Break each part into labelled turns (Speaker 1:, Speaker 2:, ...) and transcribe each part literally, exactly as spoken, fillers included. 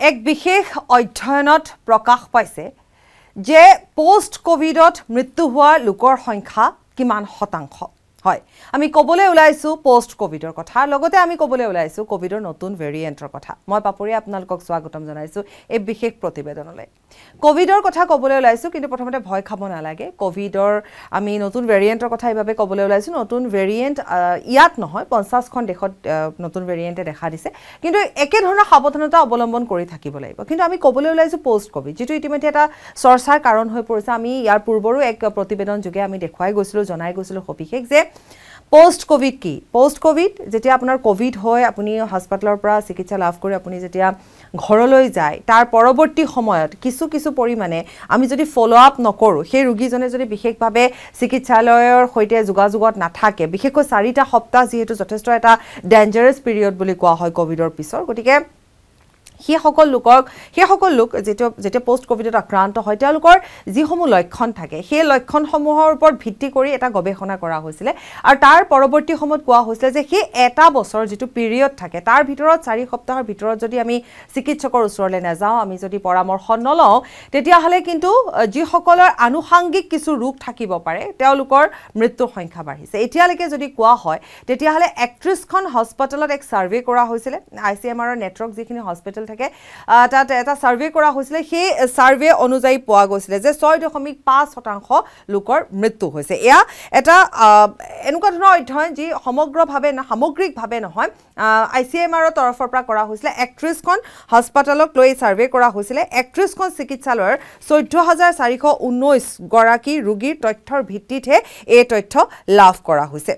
Speaker 1: এক বিশেষ অধ্যয়নত প্ৰকাশ পাইছে যে পোষ্ট কোভিডত মৃত্যু হোৱা লোকৰ সংখ্যা কিমান শতাংশ হয় আমি কবলৈ ওলাইছো পোষ্ট কোভিডৰ কথা লগতে আমি কবলৈ ওলাইছো কোভিডৰ নতুন ভেৰিয়েন্টৰ কথা মই পাপৰি আপোনালোকক স্বাগতম জনাইছো এই বিশেষ প্ৰতিবেদনলৈ কোভিডৰ কথা কবলৈ ওলাইছো কিন্তু প্ৰথমতে ভয় খাব নালাগে কোভিডৰ আমি নতুন ভেৰিয়েন্টৰ কথা ইভাবে কবলৈ ওলাইছো নতুন ভেৰিয়েন্ট ইয়াত নহয় পঞ্চাছ খন দেশত নতুন ভেৰিয়েন্টে দেখা দিছে কিন্তু একে ধৰণৰ সাৱধানতা অৱলম্বন কৰি থাকিব লাগিব কিন্তু আমি কবলৈ ওলাইছো পোষ্ট কোভিড যেটো ইতিমধ্যে এটা চৰ্চাৰ কাৰণ হৈ পৰিছে আমি ইয়াৰ পূৰ্বৰো এক প্ৰতিবেদন যোগে আমি দেখুৱাই গৈছিলো জনাই গৈছিলো সবিশেষ যে পোষ্ট কোভিড কি পোষ্ট কোভিড যেতিয়া আপোনাৰ কোভিড হয় আপুনি হাসপাতালৰ পৰা চিকিৎসা লাভ কৰি আপুনি যেতিয়া ঘৰলৈ যায় তাৰ পৰৱৰ্তী সময়ত কিছু কিছু পৰিমাণে আমি যদি ফলো আপ নকৰো সেই ৰোগীজনে যদি বিশেষভাৱে চিকিৎসালয়ৰ হৈতে যোগাযোগত নাথাকে বিশেষকৈ চাৰিটা সপ্তাহ যেহেতু যথেষ্ট এটা ডেঞ্জাৰাছ পিৰিয়ড বুলি কোৱা হয় কোভিডৰ পিছৰ গতিকে হি সকল লোকক হে সকল লোক যেটো যেতে পোষ্ট কোভিডত আক্ৰান্ত হয় তেওঁলোকৰ যিসমূহ লক্ষণ থাকে সেই লক্ষণসমূহৰ ওপৰত ভিত্তি কৰি এটা গৱেষণা কৰা হৈছিল আৰু তাৰ পৰৱৰ্তী সময়ত কোৱা হৈছিল যে হে এটা বছৰ যেটো পিৰিয়ড থাকে তাৰ ভিতৰত চাৰি সপ্তাহৰ ভিতৰত যদি আমি চিকিৎসকৰ ওচৰলৈ নাযাওঁ আমি যদি পৰামৰ্শ নলওঁ তেতিয়া হলে কিন্তু যি সকলৰ আনুষাংগিক কিছু ৰোগ থাকিব পাৰে তেওঁলোকৰ মৃত্যুৰ সংখ্যা বাঢ়িছে এতিয়ালৈকে যদি কোৱা হয় তেতিয়া হলে একত্ৰিশ খন হস্পিটেলত এক সাৰ্ভে কৰা হৈছিল I C M R network যিখিনি হস্পিটেল থাকে তাত এটা সাৰ্ভে কৰা হৈছিল সেই সাৰ্ভে অনুযায়ী পোৱা গৈছিল যে ছয় দশমিক পাঁচ শতাংশ লোকৰ মৃত্যু হৈছে এয়া এটা এনেকুৱা ধৰণৰ অধ্যয়ন যি সমগ্ৰভাৱে না সামগ্ৰিকভাৱে নহয় আই চি এম আৰ ৰ তৰফৰ পৰা কৰা হৈছিল একত্ৰিশ খন হস্পিটেলক লৈ সাৰ্ভে কৰা হৈছিল একত্ৰিশ খন চিকিৎসালয়ৰ চৈধ্য হাজাৰ চাৰিশ ঊনৈশ গৰাকী ৰোগীৰ তথ্যৰ ভিত্তিতহে এই তথ্য লাভ কৰা হৈছে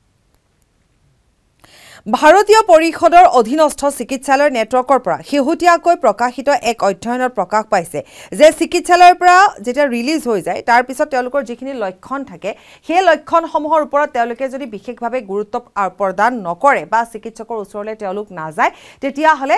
Speaker 1: ভাৰতীয় পৰিষদৰ অধীনস্থ চিকিৎসালয়ৰ নেটৱৰ্কৰ পৰা শেহতীয়াকৈ প্ৰকাশিত এক অধ্যয়নত প্ৰকাশ পাইছে যে চিকিৎসালয়ৰ পৰা যেতিয়া ৰিলিজ হৈ যায় তাৰ পিছত তেওঁলোকৰ যিখিনি লক্ষণ থাকে সেই লক্ষণসমূহৰ ওপৰত তেওঁলোকে যদি বিশেষভাৱে গুৰুত্ব প্ৰদান নকৰে বা চিকিৎসকৰ ওচৰলৈ তেওঁলোক নাযায় তেতিয়া হলে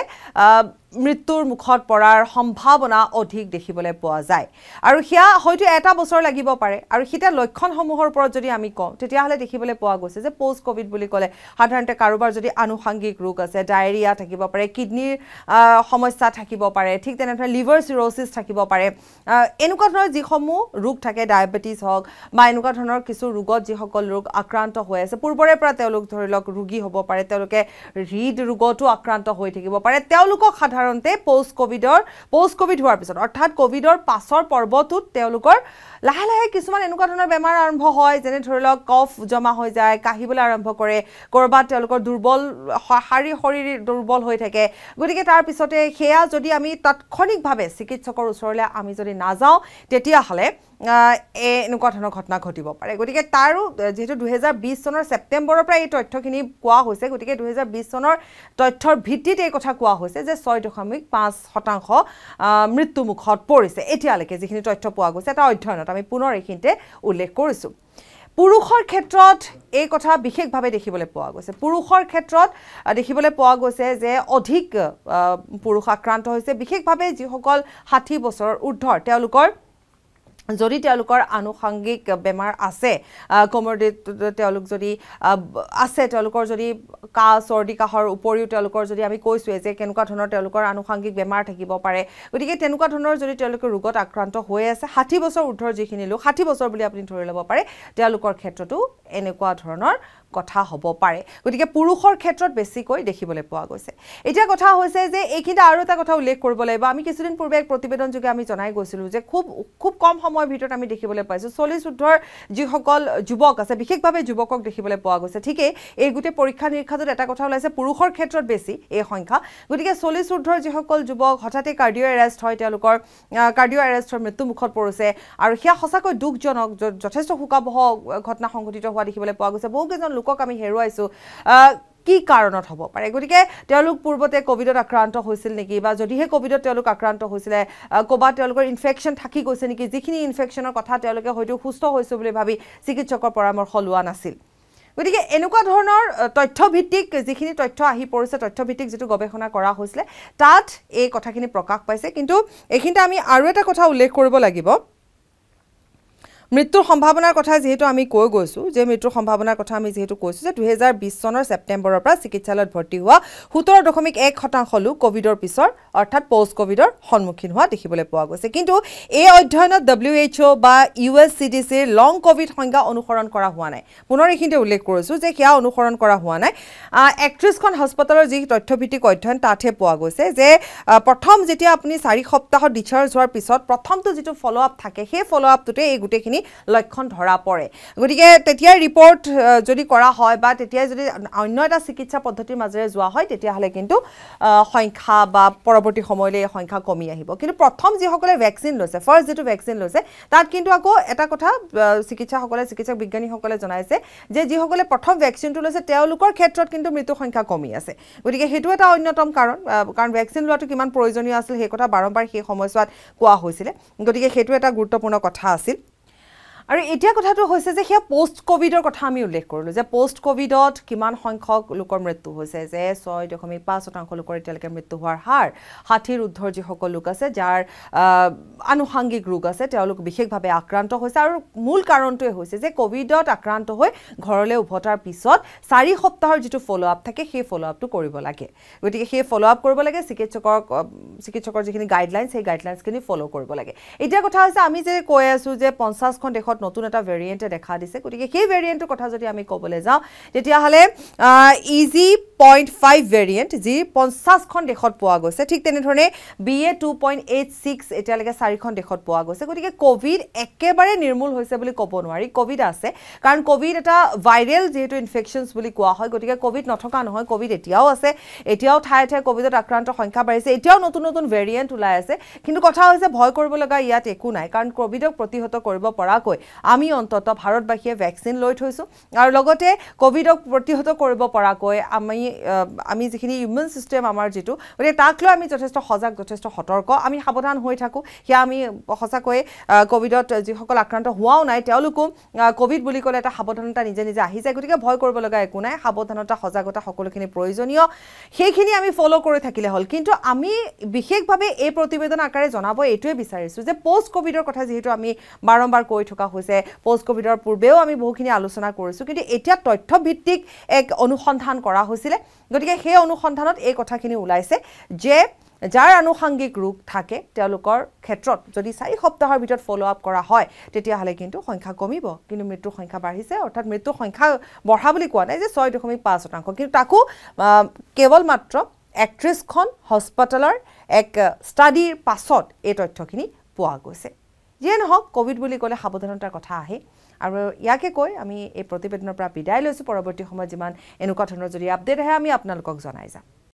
Speaker 1: মৃত্যুৰ মুখত পৰাৰ সম্ভাৱনা অধিক দেখিবলৈ পোৱা যায় আৰু হিয়া হয়তো এটা বছৰ লাগিব পাৰে আৰু হিতা লক্ষণসমূহৰ ওপৰত যদি আমি কওঁ তেতিয়া হলে দেখিবলৈ পোৱা গৈছে যে পোষ্ট কোভিড বুলি ক'লে সাধাৰণতে কাৰোবাৰ যদি আনুষাংগিক ৰোগ আছে ডায়েৰিয়া থাকিব পাৰে কিডনিৰ সমস্যা থাকিব পাৰে ঠিক তেনেধৰণে লিভাৰ সিৰোসিস থাকিব পাৰে এনেকুৱা ধৰণৰ যিসমূহ ৰোগ থাকে ডায়াবেটিস হওক বা এনেকুৱা ধৰণৰ কিছু ৰোগত যিসকল ৰোগ আক্ৰান্ত হৈ আছে পূৰ্বৰে পৰা তেওঁলোক ধৰিলক ৰোগী হ'ব পাৰে তেওঁলোকে হৃদ ৰোগতো আক্ৰান্ত হৈ থাকিব পাৰে তেওঁলোকক সাধাৰণতে পোষ্ট কোভিডৰ পোষ্ট কোভিড হোৱাৰ পিছত অৰ্থাৎ কোভিডৰ পাছৰ পৰ্বটোত তেওঁলোকৰ লাহে লাহে কিছুমান এনেকুৱা ধৰণৰ বেমাৰ আৰম্ভ হয় যেনে ধৰিলক কফ জমা হৈ যায় কাহিবলৈ আৰম্ভ কৰে কৰবাত তেওঁলোকৰ দুৰ্বল শাৰীৰিক শৰীৰ দুৰ্বল হৈ থাকে গতিকে তাৰ পিছতে হেয়া যদি আমি তাৎক্ষণিকভাৱে চিকিৎসকৰ ওচৰলৈ আমি যদি নাযাওঁ তেতিয়া হলে এনেকুৱা ধৰণৰ ঘটনা ঘটিব পাৰে গতিকে তাৰো যেহেতু দুই হাজাৰ বিশ চনৰ ছেপ্টেম্বৰৰ পৰা এই তথ্যখিনি কোৱা হৈছে গতিকে দুই হাজাৰ বিশ চনৰ তথ্যৰ ভিত্তিত এই কথা কোৱা হৈছে যে ছয় দশমিক পাঁচ শতাংশ মৃত্যু মুখত পৰিছে এতিয়ালৈকে যিখিনি তথ্য পোৱা গৈছে এটা অধ্যয়নত আমি পুনৰ এইখিনিতে উল্লেখ কৰিছো পুৰুষৰ ক্ষেত্ৰত এই কথা বিশেষভাৱে দেখিবলৈ পোৱা গৈছে পুৰুষৰ ক্ষেত্ৰত দেখিবলৈ পোৱা গৈছে যে অধিক পুৰুষ আক্ৰান্ত হৈছে বিশেষভাৱে যিসকল ষাঠি বছৰৰ ঊৰ্ধ্বৰ তেওঁলোকৰ যদি তেওঁলোকৰ আনুষাংগিক বেমাৰ আছে কমৰডিট তেওঁলোক যদি আছে তেওঁলোকৰ যদি কা সৰ্দি কাহৰ উপৰিও তেওঁলোকৰ যদি আমি কৈছো যে কেনেকুৱা ধৰণৰ তেওঁলোকৰ আনুষাংগিক বেমাৰ থাকিব পাৰে গতিকে তেনেকুৱা ধৰণৰ যদি তেওঁলোকৰ ৰোগত আক্ৰান্ত হৈ আছে ষাঠি বছৰ ঊৰ্ধ্বৰ যিখিনি লোক ষাঠি বছৰ বুলি আপুনি ধৰি ল'ব পাৰে তেওঁলোকৰ ক্ষেত্ৰতো এনেকুৱা ধৰণৰ কথা হ'ব পাৰে গতিকে পুৰুষৰ ক্ষেত্ৰত বেছিকৈ দেখিবলৈ পোৱা গৈছে এতিয়া কথা হৈছে যে এইখিনিতে আৰু এটা কথা উল্লেখ কৰিব লাগিব আমি কিছুদিন পূৰ্বে এক প্ৰতিবেদন যোগে আমি জনাই গৈছিলো যে খুব খুব কম সময়ৰ ভিতৰত আমি দেখিবলৈ পাইছো চল্লিশ ঊৰ্ধ্বৰ যিসকল যুৱক আছে বিশেষভাৱে যুৱকক দেখিবলৈ পোৱা গৈছে ঠিকই এই গুটে পৰীক্ষা নিৰীক্ষাত এটা কথা ওলাইছে পুৰুষৰ ক্ষেত্ৰত বেছি এই সংখ্যা গতিকে চল্লিশ ঊৰ্ধ্বৰ যিসকল যুৱক হঠাতে কাৰ্ডিও এৰেষ্ট হয় তেওঁলোকৰ কাৰ্ডিও এৰেষ্টৰ মৃত্যু মুখত পৰিছে আৰু হিয়া সঁচাকৈ দুখজনক যথেষ্ট হুকাবহ ঘটনা সংঘটিত হোৱা দেখিবলৈ পোৱা গৈছে বহুকেইজন লোকক আমি হেৰুৱাইছো কি কাৰণত হ'ব পাৰে গতিকে তেওঁলোক পূৰ্বতে কোভিডত আক্ৰান্ত হৈছিল নেকি বা যদিহে কোভিডত তেওঁলোক আক্ৰান্ত হৈছিল কোবা তেওঁলোকৰ ইনফেকশন থাকি গৈছে নেকি যিখিনি ইনফেকশনৰ কথা তেওঁলোকে হয়তো সুস্থ হৈছে বুলি ভাবি চিকিৎসকৰ পৰামৰ্শ লোৱা নাছিল গতিকে এনেকুৱা ধৰণৰ তথ্যভিত্তিক যিখিনি তথ্য আহি পৰিছে তথ্যভিত্তিক যেটো গৱেষণা কৰা হৈছিল তাত এই কথাখিনি প্ৰকাশ পাইছে কিন্তু এইখিনিতে আমি আৰু এটা কথা উল্লেখ কৰিব লাগিব মৃত্যুৰ সম্ভাৱনাৰ কথা যেহেতু আমি কৈ গৈছো যে মৃত্যুৰ সম্ভাৱনাৰ কথা আমি যেহেতু কৈছো যে দুই হাজাৰ বিশ চনৰ ছেপ্টেম্বৰৰ পৰা চিকিৎসালয়ত ভৰ্তি হোৱা সোতৰ দশমিক এক শতাংশ লোক কোভিডৰ পিছৰ অৰ্থাৎ পোষ্ট কোভিডৰ সন্মুখীন হোৱা দেখিবলৈ পোৱা গৈছে কিন্তু এই অধ্যয়নত ডব্লিউ এইচ অ' বা ইউ এছ চি ডি চিৰ লং কোভিড সংজ্ঞা অনুসৰণ কৰা হোৱা নাই পুনৰ এইখিনিতে উল্লেখ কৰিছো যে সেয়া অনুসৰণ কৰা হোৱা নাই একত্ৰিশখন হাস্পতালৰ যি তথ্যভিত্তিক অধ্যয়ন তাতহে পোৱা গৈছে যে প্ৰথম যেতিয়া আপুনি চাৰি সপ্তাহ ডিচাৰ্জ হোৱাৰ পিছত প্ৰথমটো যেটো ফলো আপ থাকে সেই ফলো আপটোতে এই গুটেখিনি লক্ষণ ধৰা পৰে গতিকে তেতিয়া ৰিপৰ্ট যদি কৰা হয় বা তেতিয়া যদি অন্য এটা চিকিৎসা পদ্ধতিৰ মাজেৰে যোৱা হয় তেতিয়া হলে কিন্তু সংখ্যা বা পৰৱৰ্তী সময়লৈ সংখ্যা কমি আহিব কিন্তু প্ৰথম যি সকলে ভ্যাকচিন লৈছে ফাৰ্স্ট যেটো ভ্যাকচিন লৈছে তাত কিন্তু আকৌ এটা কথা চিকিৎসকলে চিকিৎসক বিজ্ঞানীসকলে জনাইছে যে যি সকলে প্ৰথম ভ্যাকচিনটো লৈছে তেওঁলোকৰ ক্ষেত্ৰত কিন্তু মৃত্যু সংখ্যা কমি আছে গতিকে হেতু এটা অন্যতম কাৰণ কাৰণ ভ্যাকচিন লোৱাটো কিমান প্ৰয়োজনীয় আছিল সেই কথা বাৰম্বাৰ সেই সময়ছোৱাত কোৱা হৈছিল গতিকে হেতু এটা গুৰুত্বপূৰ্ণ কথা আছিল আৰু এতিয়া কথাটো হৈছে যে হেয়া পোষ্ট কোভিডৰ কথা আমি উল্লেখ কৰিলো যে পোষ্ট কোভিডত কিমান সংখ্যক লোকৰ মৃত্যু হৈছে যে ছয় দশমিক পাঁচ শতাংশ লোকৰ এতিয়ালৈকে মৃত্যু হোৱাৰ হাৰ ষাঠিৰ ঊৰ্ধ্বৰ যি সকল লোক আছে যাৰ আনুষাংগিক ৰোগ আছে তেওঁলোক বিশেষভাৱে আক্ৰান্ত হৈছে আৰু মূল কাৰণটোৱে হৈছে যে কোভিডত আক্ৰান্ত হৈ ঘৰলৈ উভতাৰ পিছত চাৰি সপ্তাহৰ যেটো ফলো আপ থাকে সেই ফলো আপটো কৰিব লাগে গতিকে সেই ফলো আপ কৰিব লাগে চিকিৎসকৰ চিকিৎসকৰ যিখিনি গাইডলাইনছ সেই গাইডলাইনছখিনি ফলো কৰিব লাগে এতিয়া কথা হৈছে আমি যে কৈ আছো যে পঞ্চাছখন দেশত নতুন এটা ভেৰিয়েন্টে দেখা দিছে গতিকে সেই ভেৰিয়েন্টৰ কথা যদি আমি ক'বলৈ যাওঁ তেতিয়া হলে ইজি পইণ্ট ফাইভ ভেৰিয়েন্ট যি পঞ্চাছখন দেশত পোৱা গৈছে ঠিক তেনে ধৰণে B A two point eight six এতিয়ালৈকে চাৰিখন দেশত পোৱা গৈছে গতিকে কোভিড একেবাৰে নিৰ্মূল হৈছে বুলি ক'ব নোৱাৰি কোভিড আছে কাৰণ কোভিড এটা ভাইৰেল যেহেতু ইনফেকশনছ বুলি কোৱা হয় গতিকে কোভিড নথকা নহয় কোভিড এতিয়াও আছে এতিয়াও ঠায়ে ঠায়ে কোভিডত আক্ৰান্ত সংখ্যা বাঢ়িছে এতিয়াও নতুন নতুন ভেৰিয়েন্ট ওলাই আছে কিন্তু কথা হৈছে ভয় কৰিব লগা ইয়াত একো নাই কাৰণ কোভিডক প্ৰতিহত কৰিব পৰাকৈ আমি অন্তত ভাৰতবাসীয়ে ভ্যাকচিন লৈ থৈছো আৰু লগতে কোভিডক প্ৰতিহত কৰিব পৰাকৈ আমি আমি যিখিনি ইমিউন সিস্টেম আমাৰ যেটো গতিকে তাক লৈ আমি যথেষ্ট সজাগ যথেষ্ট সতৰ্ক আমি সাৱধান হৈ থাকো হিয়া আমি সঁচাকৈ কোভিডত যি সকল আক্ৰান্ত হোৱাও নাই তেওঁলোকো কোভিড বুলি ক'লে এটা সাৱধানতা নিজে নিজে আহি যায় গতিকে ভয় কৰিব লগা একো নাই সাৱধানতা সজাগতা সকলোখিনি প্ৰয়োজনীয় সেইখিনি আমি ফলো কৰি থাকিলে হল কিন্তু আমি বিশেষভাৱে এই প্ৰতিবেদন আকাৰে জনাব এইটোৱে বিচাৰিছো যে পোষ্ট কোভিডৰ কথা যেহেতু আমি বাৰম্বাৰ কৈ থকা হৈছে পোষ্ট কোভিডৰ পূৰ্বেও আমি বহুখিনি আলোচনা কৰিছো কিন্তু এতিয়া তথ্য ভিত্তিক এক অনুসন্ধান কৰা হৈছিল গতিকে সেই অনুসন্ধানত এই কথাখিনি ওলাইছে যে যাৰ আনুষাংগিক ৰোগ থাকে তেওঁলোকৰ ক্ষেত্ৰত যদি চাৰি সপ্তাহৰ ভিতৰত ফলো আপ কৰা হয় তেতিয়া হলে কিন্তু সংখ্যা কমিব কিন্তু মৃত্যুৰ সংখ্যা বাঢ়িছে অৰ্থাৎ মৃত্যুৰ সংখ্যা বঢ়া বুলি কোৱা নাই যে ছয় দশমিক পাঁচ শতাংশ কিন্তু তাকো কেৱল মাত্ৰ একত্ৰিশখন হাস্পতালৰ এক ষ্টাডিৰ পাছত এই তথ্যখিনি পোৱা গৈছে যে নহওক কোভিড বুলি ক'লে সাৱধানতাৰ কথা আহে আৰু ইয়াকে কৈ আমি এই প্ৰতিবেদনৰ পৰা বিদায় লৈছো পৰৱৰ্তী সময়ত যিমান এনেকুৱা ধৰণৰ যদি আপডেট আহে আমি আপোনালোকক জনাই যাম